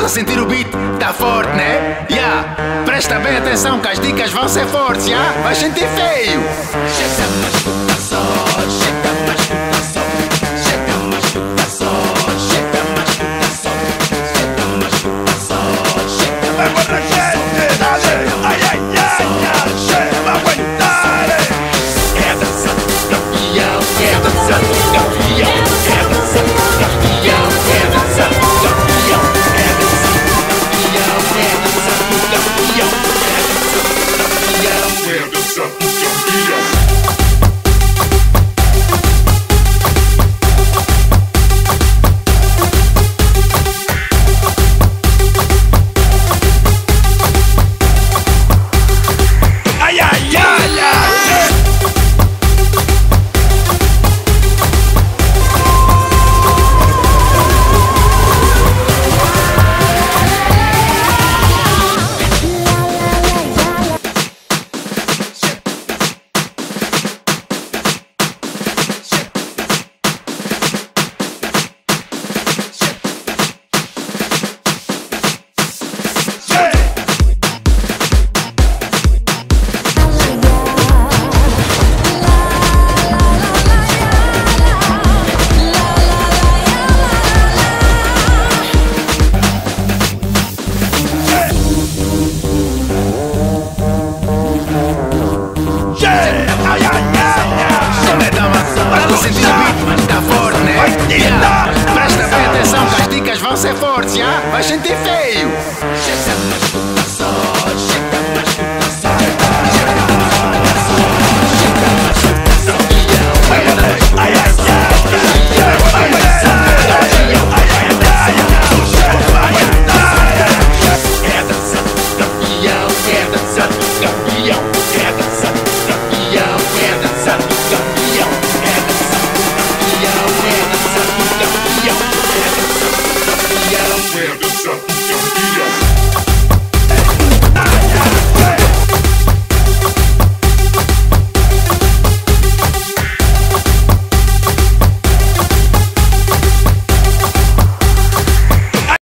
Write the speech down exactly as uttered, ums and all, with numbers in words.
a sentir o beat? Tá forte, né? Yeah. Presta bem atenção que as dicas vão ser fortes, yeah? Vai sentir feio. Chega, mas escuta só. Chega, mas escuta só. Chega, mas escuta só. Chega, mas escuta só. Chega, mas escuta só. Chega, mas escuta só. Ai, ai, ai, ai. Chega, aguentar. É dança do campeão. É dança do campeão. É dança do campeão. É dança do campeão. É dança do campeão. É dança do campeão. É dança do campeão. Presta bem atenção que as dicas vão ser fortes, já? Vai sentir feio.